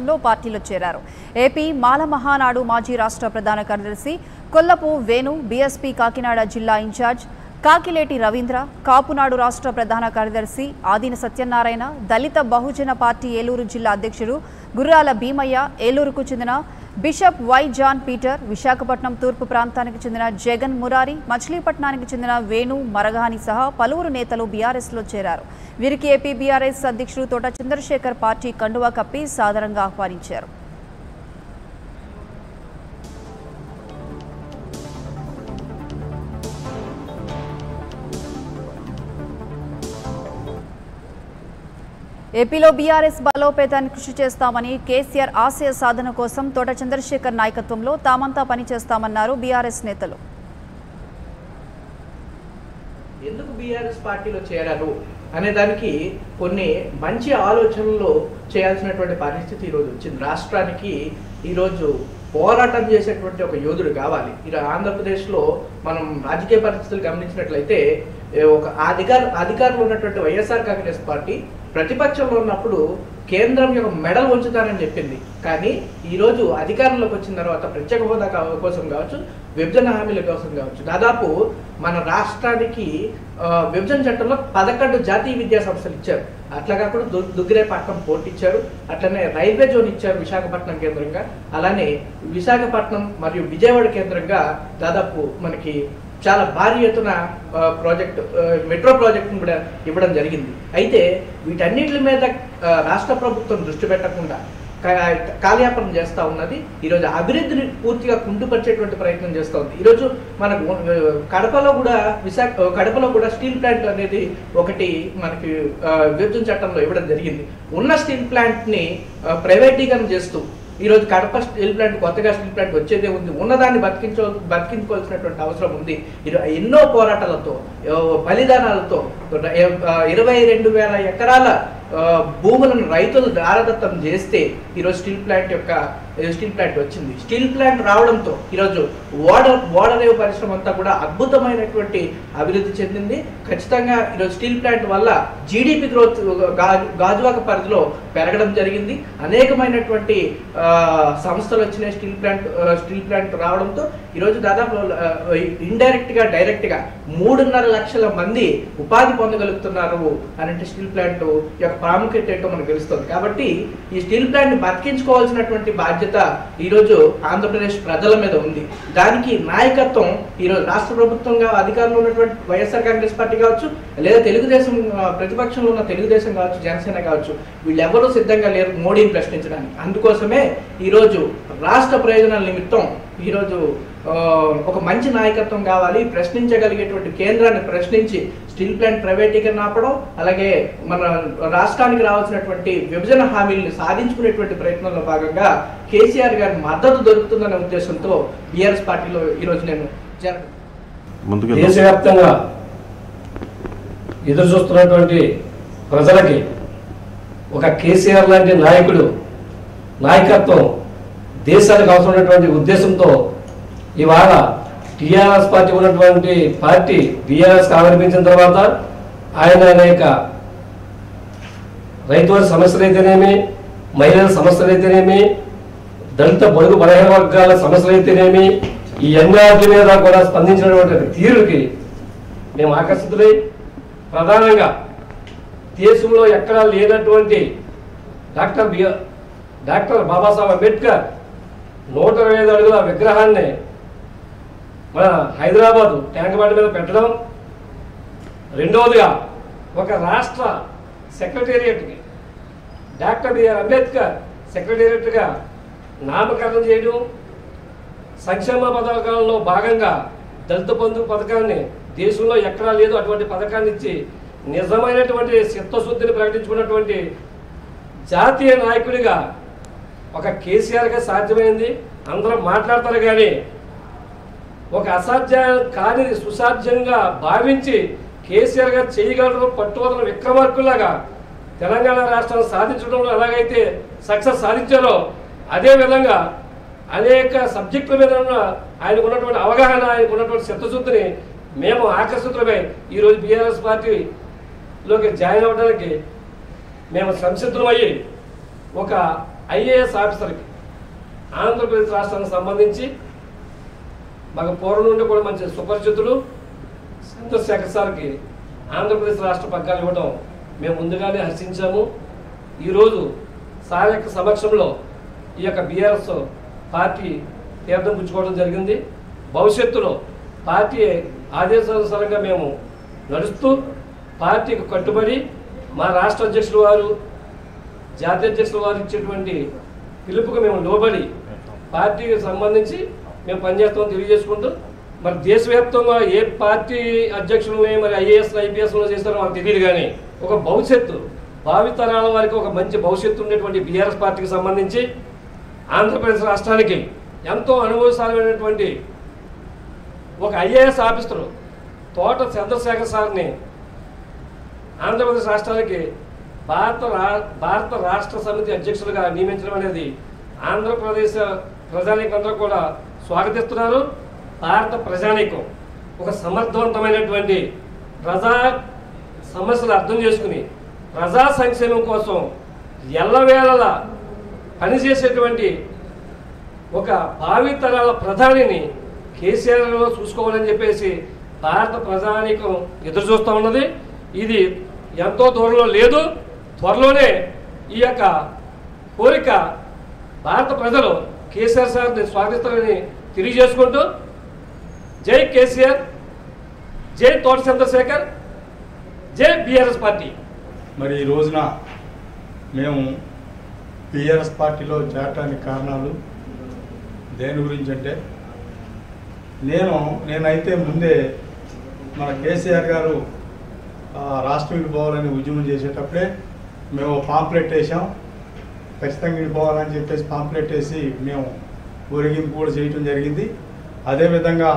నాయకత్వంలో పార్టీలో చేరారు. ఏపీ మాల మహానాడు మాజీ రాష్ట్ర ప్రధాన కార్యదర్శి కొల్లపు వేణు, బీఎస్పీ కాకినాడ జిల్లా ఇన్ఛార్జ్ కాకిలేటి రవీంద్ర, కాపునాడు రాష్ట్ర ప్రధాన కార్యదర్శి ఆదిన సత్యనారాయణ, దళిత బహుజన పార్టీ ఏలూరు జిల్లా అధ్యక్షుడు గుర్రాల భీమయ్య, ఏలూరుకు చెందిన bishop Y John Peter, Visakhapatnam తూర్పు ప్రాంతానికి చెందిన జగన్ మురారి, మచిలీపట్నానికి చెందిన వేణు మరగాని సహా పలువురు నేతలు బీఆర్ఎస్లో చేరారు. వీరికి ఏపీ బీఆర్ఎస్ అధ్యక్షుడు తోట చంద్రశేఖర్ పార్టీ కండువా కప్పి సాదరంగా ఆహ్వానించారు. ఏపీలో బీఆర్ఎస్ బలోపేతానికి కృషి చేస్తామని, కేసీఆర్ ఆశయ సాధన కోసం తోట చంద్రశేఖర్ నాయకత్వంలో తామంతా పనిచేస్తామన్నారు బీఆర్ఎస్ నేతలు. ఎందుకు బీఆర్ఎస్ పార్టీలో చేరారు అనే దానికి కొన్ని మంచి ఆలోచనలు చేయాల్సినటువంటి పరిస్థితి ఈరోజు వచ్చింది. రాష్ట్రానికి ఈరోజు పోరాటం చేసేటువంటి ఒక యోధుడు కావాలి. ఈరోజు ఆంధ్రప్రదేశ్లో మనం రాజకీయ పరిస్థితులు గమనించినట్లయితే ఒక అధికారంలో ఉన్నటువంటి వైఎస్ఆర్ కాంగ్రెస్ పార్టీ ప్రతిపక్షంలో ఉన్నప్పుడు కేంద్రం యొక్క మెడల్ ఉంచుతానని చెప్పింది. కానీ ఈరోజు అధికారంలోకి వచ్చిన తర్వాత ప్రత్యేక హోదా కోసం కావచ్చు, విభజన హామీల కోసం కావచ్చు, దాదాపు మన రాష్ట్రానికి విభజన చట్టంలో 11 జాతీయ విద్యా సంస్థలు ఇచ్చారు. అట్లా కాకుండా దుగ్గిరేపట్నం పోర్ట్ ఇచ్చారు, అట్లనే రైల్వే జోన్ ఇచ్చారు విశాఖపట్నం కేంద్రంగా, అలానే విశాఖపట్నం మరియు విజయవాడ కేంద్రంగా దాదాపు మనకి చాలా భారీ ఎత్తున మెట్రో ప్రాజెక్టును కూడా ఇవ్వడం జరిగింది. అయితే వీటన్నిటి మీద రాష్ట్ర ప్రభుత్వం దృష్టి పెట్టకుండా కాలయాపన చేస్తూ ఉన్నది. ఈరోజు అభివృద్ధిని పూర్తిగా కుంటుపరిచేటువంటి ప్రయత్నం చేస్తూ ఉంది. ఈరోజు మనకు కడపలో కూడా స్టీల్ ప్లాంట్ అనేది ఒకటి మనకి విభజన చట్టంలో ఇవ్వడం జరిగింది. ఉన్న స్టీల్ ప్లాంట్ని ప్రైవేటీకరణ చేస్తూ ఈరోజు కడప స్టీల్ ప్లాంట్, కొత్తగా స్టీల్ ప్లాంట్ వచ్చేదే ఉంది, ఉన్నదాన్ని బతికించుకోవాల్సినటువంటి అవసరం ఉంది. ఎన్నో పోరాటాలతో, బలిదానాలతో 22,000 ఎకరాల భూములను రైతులు దారదత్తం చేస్తే ఈరోజు స్టీల్ ప్లాంట్ వచ్చింది. స్టీల్ ప్లాంట్ రావడంతో ఈరోజు ఓడరేవు పరిశ్రమ అంతా కూడా అద్భుతమైనటువంటి అభివృద్ధి చెందింది. ఖచ్చితంగా ఈరోజు స్టీల్ ప్లాంట్ వల్ల జీడిపి గ్రోత్ గాజువాక పరిధిలో పెరగడం జరిగింది. అనేకమైనటువంటి సంస్థలు వచ్చినాయి స్టీల్ ప్లాంట్ రావడంతో ఈరోజు దాదాపు ఇండైరెక్ట్గా డైరెక్ట్గా 3.5 లక్షల మంది ఉపాధి పొందగలుగుతున్నారు అనంటే స్టీల్ ప్లాంట్ యొక్క ప్రాముఖ్యత ఏంటో మనకు తెలుస్తుంది. కాబట్టి ఈ స్టీల్ ప్లాంట్ బతికించుకోవాల్సినటువంటి బాధ్యత ఈరోజు ఆంధ్రప్రదేశ్ ప్రజల మీద ఉంది. దానికి నాయకత్వం ఈరోజు రాష్ట్ర ప్రభుత్వంగా అధికారంలో ఉన్నటువంటి వైఎస్ఆర్ కాంగ్రెస్ పార్టీ కావచ్చు, లేదా తెలుగుదేశం ప్రతిపక్షంలో ఉన్న తెలుగుదేశం కావచ్చు, జనసేన కావచ్చు, వీళ్ళెవరూ సిద్ధంగా లేరు మోడీని ప్రశ్నించడానికి. అందుకోసమే ఈరోజు రాష్ట్ర ప్రయోజనాల నిమిత్తం ఈరోజు ఒక మంచి నాయకత్వం కావాలి, ప్రశ్నించగలిగేటువంటి కేంద్రాన్ని ప్రశ్నించి స్టీల్ ప్లాంట్ ప్రైవేటీకరణ ఆపడం, అలాగే మన రాష్ట్రానికి రావాల్సినటువంటి విభజన హామీలను సాధించుకునేటువంటి ప్రయత్నంలో భాగంగా కేసీఆర్ గారి మద్దతు దొరుకుతుందనే ఉద్దేశంతో బీఆర్ఎస్ పార్టీలో ఈరోజు నేను దేశవ్యాప్తంగా ఎదురు చూస్తున్నటువంటి ప్రజలకి ఒక కేసీఆర్ లాంటి నాయకత్వం దేశానికి అవసరమైనటువంటి ఉద్దేశంతో ఇవాళ టీఆర్ఎస్ పార్టీ ఉన్నటువంటి పార్టీ బీఆర్ఎస్ ఆవిర్భించిన తర్వాత ఆయన అనేక రైతుల సమస్యలు అయితేనేమి, మహిళల సమస్యలు అయితేనేమి, దళిత బడుగు బలహీన వర్గాల సమస్యలు అయితేనేమి, ఈ అన్నిటి మీద కూడా స్పందించినటువంటి తీరుకి మేము ఆకర్షితులై ప్రధానంగా దేశంలో ఎక్కడా లేనటువంటి డాక్టర్ బాబాసాహెబ్ అంబేద్కర్ 125 అడుగుల విగ్రహాన్ని మన హైదరాబాదు ట్యాంక్ బండ్ మీద పెట్టడం, రెండవదిగా ఒక రాష్ట్ర సెక్రటేరియట్కి డాక్టర్ బిఆర్ అంబేద్కర్ సెక్రటేరియట్గా నామకరణం చేయడం, సంక్షేమ పథకాలలో భాగంగా దళిత బంధు పథకాన్ని దేశంలో ఎక్కడా లేదు అటువంటి పథకాన్ని ఇచ్చి నిజమైనటువంటి చిత్తశుద్ధిని ప్రకటించుకున్నటువంటి జాతీయ నాయకుడిగా ఒక కేసీఆర్గా సాధ్యమైంది. అందరూ మాట్లాడతారు కానీ ఒక అసాధ్యం కాని సుసాధ్యంగా భావించి కేసీఆర్ గారు చేయగలరు పట్టువదల విక్రమార్కులాగా తెలంగాణ రాష్ట్రాన్ని సాధించడంలో ఎలాగైతే సక్సెస్ సాధించారో అదేవిధంగా అనేక సబ్జెక్టుల మీద ఆయనకు ఉన్నటువంటి అవగాహన, ఆయనకు ఉన్నటువంటి చిత్తశుద్ధిని మేము ఆకర్షితులమై ఈరోజు బీఆర్ఎస్ పార్టీలోకి జాయిన్ అవ్వడానికి మేము సంసిద్ధమయ్యి ఒక ఐఏఎస్ ఆఫీసర్కి ఆంధ్రప్రదేశ్ రాష్ట్రానికి సంబంధించి మాకు పూర్వం నుండి కూడా మంచి సుపరిచితులు చంద్రశేఖర్ సార్కి ఆంధ్రప్రదేశ్ రాష్ట్ర పగ్గాలు ఇవ్వడం మేము ముందుగానే హర్షించాము. ఈరోజు సార్ యొక్క సమక్షంలో ఈ యొక్క బీఆర్ఎస్ పార్టీ తీర్థం పుచ్చుకోవడం జరిగింది. భవిష్యత్తులో పార్టీ ఆదేశానుసారంగా మేము నడుస్తూ పార్టీకి కట్టుబడి మా రాష్ట్ర అధ్యక్షులు వారు జాతీయ అధ్యక్షుల వారు ఇచ్చేటువంటి పిలుపుకు మేము లోబడి పార్టీకి సంబంధించి మేము పనిచేస్తామని తెలియజేసుకుంటూ, మరి దేశవ్యాప్తంగా ఏ పార్టీ అధ్యక్షులని మరి ఐఏఎస్ ఐపీఎస్లో చేస్తారో మాకు తెలియదు, కానీ ఒక భవిష్యత్తు భావితరాల వారికి ఒక మంచి భవిష్యత్తు ఉండేటువంటి బీఆర్ఎస్ పార్టీకి సంబంధించి ఆంధ్రప్రదేశ్ రాష్ట్రానికి ఎంతో అనుభవశాలమైనటువంటి ఒక ఐఏఎస్ ఆఫీసరు తోట చంద్రశేఖర్ సార్ని ఆంధ్రప్రదేశ్ రాష్ట్రానికి భారత రాష్ట్ర సమితి అధ్యక్షులుగా నియమించడం అనేది ఆంధ్రప్రదేశ్ ప్రజానీకందరూ కూడా స్వాగతిస్తున్నారు. భారత ప్రజానీకం ఒక సమర్థవంతమైనటువంటి ప్రజా సమస్యలు అర్థం చేసుకుని ప్రజా సంక్షేమం కోసం ఎల్లవేళలా పనిచేసేటువంటి ఒక భావితరాల ప్రధానిని కేసీఆర్లో చూసుకోవాలని చెప్పేసి భారత ప్రజానీకం ఎదురు చూస్తూ ఉన్నది. ఇది ఎంతో దూరంలో లేదు, త్వరలోనే ఈ యొక్క కోరిక భారత ప్రజలు కేసీఆర్ సార్ని స్వాగతిస్తారని తెలియజేసుకుంటూ, జై కేసీఆర్, జై తోట చంద్రశేఖర్, జై బీఆర్ఎస్ పార్టీ. మరి ఈ రోజున మేము బీఆర్ఎస్ పార్టీలో చేరటానికి కారణాలు దేని గురించి అంటే, నేనైతే ముందే మన కేసీఆర్ గారు రాష్ట్రం విడిపోవాలని ఉద్యమం చేసేటప్పుడే మేము పాంప్లెట్ వేసాం. ఖచ్చితంగా విడిపోవాలని చెప్పేసి పాంప్లెట్ వేసి మేము ఊరేగింపు కూడా చేయటం జరిగింది. అదేవిధంగా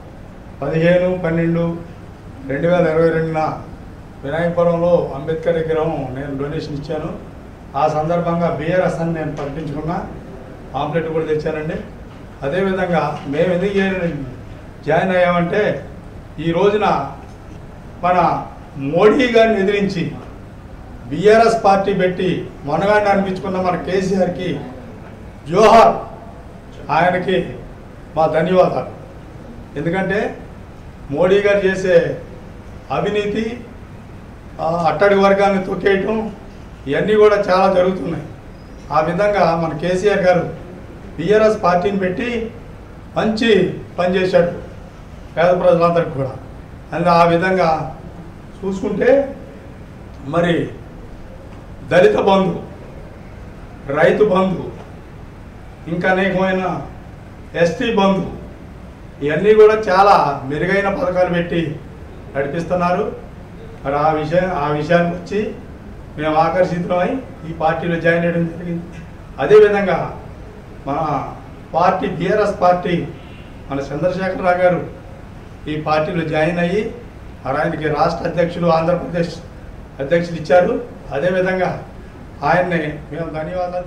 15/12/2022న వినాయకపురంలో అంబేద్కర్ విగ్రహం నేను డొనేషన్ ఇచ్చాను. ఆ సందర్భంగా బీఆర్ఎస్ అని నేను ప్రకటించుకున్నా, పాంప్లెట్ కూడా తెచ్చానండి. అదేవిధంగా మేము ఎందుకు జాయిన్ అయ్యామంటే, ఈ రోజున మన మోడీ గారిని ఎదిరించి బీఆర్ఎస్ పార్టీ పెట్టి మనగాడిని అనిపించుకున్న మన కేసీఆర్కి జోహార్, ఆయనకి మా ధన్యవాదాలు. ఎందుకంటే మోడీ గారు చేసే అవినీతి, అట్టడి వర్గాన్ని తొక్కేయటం ఇవన్నీ కూడా చాలా జరుగుతున్నాయి. ఆ విధంగా మన కేసీఆర్ గారు బీఆర్ఎస్ పార్టీని పెట్టి మంచి పని చేశాడు పేద ప్రజలందరికీ కూడా. అండ్ ఆ విధంగా చూసుకుంటే మరి దళిత బంధు, రైతు బంధు, ఇంకా అనేకమైన ఎస్టీ బంధు, ఇవన్నీ కూడా చాలా మెరుగైన పథకాలు పెట్టి నడిపిస్తున్నారు. మరి ఆ విషయానికి వచ్చి మేము ఆకర్షితులమై ఈ పార్టీలో జాయిన్ అయ్యడం జరిగింది. అదేవిధంగా మన పార్టీ బీఆర్ఎస్ పార్టీ మన చంద్రశేఖర్ రావు గారు ఈ పార్టీలో జాయిన్ అయ్యి ఆయనకి రాష్ట్ర అధ్యక్షులు ఆంధ్రప్రదేశ్ అధ్యక్షులు ఇచ్చారు. అదేవిధంగా ఆయన్ని మేము ధన్యవాదాలు.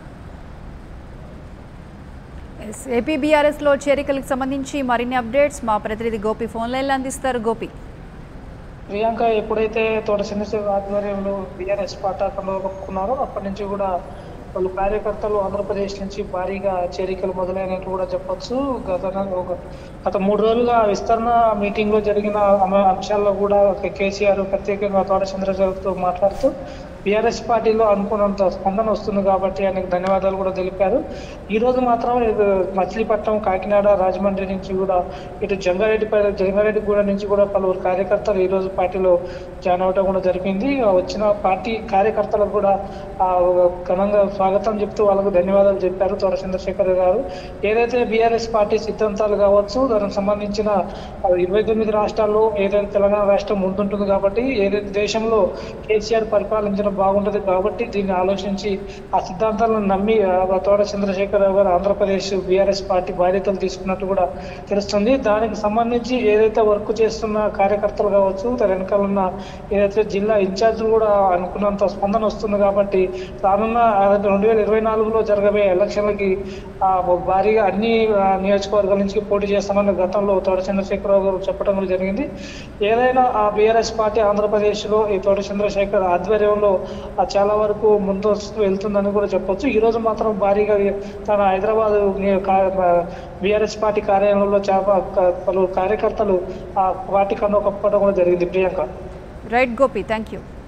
ఏపీ బీఆర్ఎస్లో చేరికలకు సంబంధించి మరిన్ని అప్డేట్స్ మా ప్రతినిధి గోపి ఫోన్ లైన్లో అందిస్తారు. గోపి. ప్రియాంక, ఎప్పుడైతే తోట చంద్రశేఖర్ ఆధ్వర్యంలో బీఆర్ఎస్ పార్టీలో ఒప్పుకున్నారో అప్పటి నుంచి కూడా వాళ్ళు కార్యకర్తలు ఆంధ్రప్రదేశ్ నుంచి భారీగా చేరికలు మొదలైనట్టు కూడా చెప్పొచ్చు. గత 3 రోజులుగా విస్తరణ మీటింగ్ లో జరిగిన అంశాల్లో కూడా కేసీఆర్ ప్రత్యేకంగా తోట చంద్రశేఖర్తో మాట్లాడుతూ బీఆర్ఎస్ పార్టీలో అనుకున్నంత స్పందన వస్తుంది కాబట్టి ఆయనకు ధన్యవాదాలు కూడా తెలిపారు. ఈ రోజు మాత్రం మచిలీపట్నం, కాకినాడ, రాజమండ్రి నుంచి కూడా ఇటు జంగారెడ్డిగూడ నుంచి కూడా పలువురు కార్యకర్తలు ఈ రోజు పార్టీలో జాయిన్ అవడం కూడా జరిగింది. వచ్చిన పార్టీ కార్యకర్తలకు కూడా ఘనంగా స్వాగతం చెప్తూ వాళ్ళకు ధన్యవాదాలు చెప్పారు తోట చంద్రశేఖర్ గారు. ఏదైతే బీఆర్ఎస్ పార్టీ సిద్ధాంతాలు కావచ్చు, దానికి సంబంధించిన 29 రాష్ట్రాల్లో ఏదైతే తెలంగాణ రాష్ట్రం ముందుంటుంది కాబట్టి, ఏదైతే దేశంలో కేసీఆర్ పరిపాలించిన బాగుంటుంది కాబట్టి దీన్ని ఆలోచించి ఆ సిద్ధాంతాలను నమ్మి తోట చంద్రశేఖర్ రావు గారు ఆంధ్రప్రదేశ్ బీఆర్ఎస్ పార్టీ బాధ్యతలు తీసుకున్నట్టు కూడా తెలుస్తుంది. దానికి సంబంధించి ఏదైతే వర్క్ చేస్తున్న కార్యకర్తలు కావచ్చు, తన వెనకాల ఉన్న ఏదైతే జిల్లా ఇన్ఛార్జీలు కూడా అనుకున్నంత స్పందన వస్తుంది కాబట్టి రానున్న 2024లో జరగబోయే ఎలక్షన్లకి భారీగా అన్ని నియోజకవర్గాల నుంచి పోటీ చేస్తామని గతంలో తోట చంద్రశేఖర్ రావు గారు చెప్పడం కూడా జరిగింది. ఏదైనా ఆ బీఆర్ఎస్ పార్టీ ఆంధ్రప్రదేశ్లో ఈ తోట చంద్రశేఖర్ ఆధ్వర్యంలో చాలా వరకు ముందు వెళ్తుందని కూడా చెప్పొచ్చు. ఈరోజు మాత్రం భారీగా తన హైదరాబాద్ బీఆర్ఎస్ పార్టీ కార్యాలయంలో పలు కార్యకర్తలు ఆ పార్టీ కన్నా కప్పడం కూడా జరిగింది. Priyanka. Right Gopi, thank you.